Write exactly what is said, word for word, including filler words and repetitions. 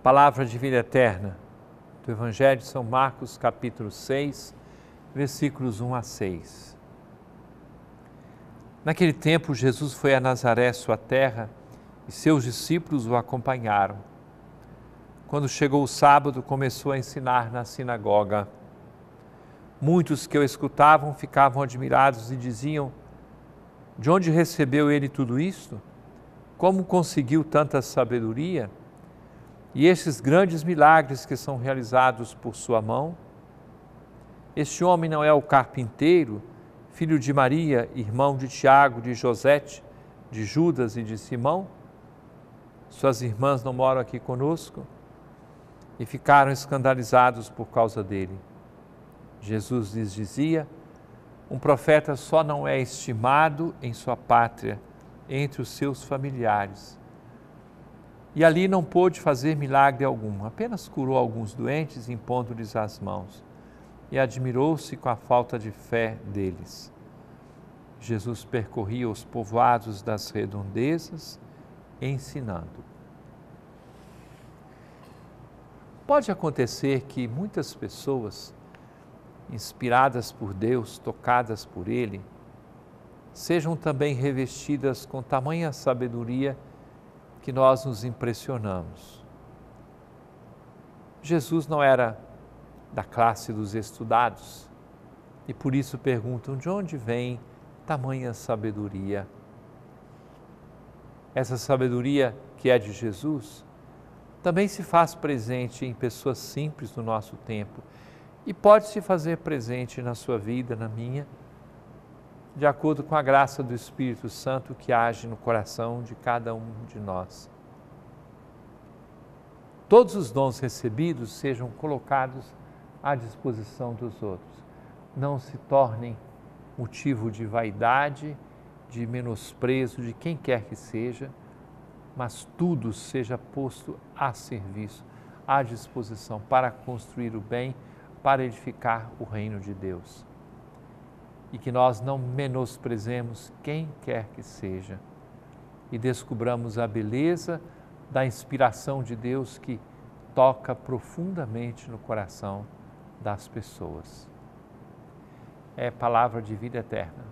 Palavra de vida eterna, do Evangelho de São Marcos, capítulo seis, versículos um a seis. Naquele tempo, Jesus foi a Nazaré, sua terra, e seus discípulos o acompanharam. Quando chegou o sábado, começou a ensinar na sinagoga. Muitos que o escutavam ficavam admirados e diziam: de onde recebeu ele tudo isto? Como conseguiu tanta sabedoria? E estes grandes milagres que são realizados por sua mão? Este homem não é o carpinteiro, filho de Maria, irmão de Tiago, de Josete, de Judas e de Simão? Suas irmãs não moram aqui conosco? E ficaram escandalizados por causa dele. Jesus lhes dizia: um profeta só não é estimado em sua pátria, entre os seus familiares. E ali não pôde fazer milagre algum, apenas curou alguns doentes, impondo-lhes as mãos. E admirou-se com a falta de fé deles. Jesus percorria os povoados das redondezas, ensinando. Pode acontecer que muitas pessoas, inspiradas por Deus, tocadas por Ele, sejam também revestidas com tamanha sabedoria que nós nos impressionamos. Jesus não era da classe dos estudados e por isso perguntam: de onde vem tamanha sabedoria? Essa sabedoria que é de Jesus também se faz presente em pessoas simples do nosso tempo e pode se fazer presente na sua vida, na minha, de acordo com a graça do Espírito Santo que age no coração de cada um de nós. Todos os dons recebidos sejam colocados à disposição dos outros. Não se tornem motivo de vaidade, de menosprezo de quem quer que seja, mas tudo seja posto a serviço, à disposição para construir o bem, para edificar o reino de Deus. E que nós não menosprezemos quem quer que seja e descubramos a beleza da inspiração de Deus que toca profundamente no coração das pessoas. É palavra de vida eterna.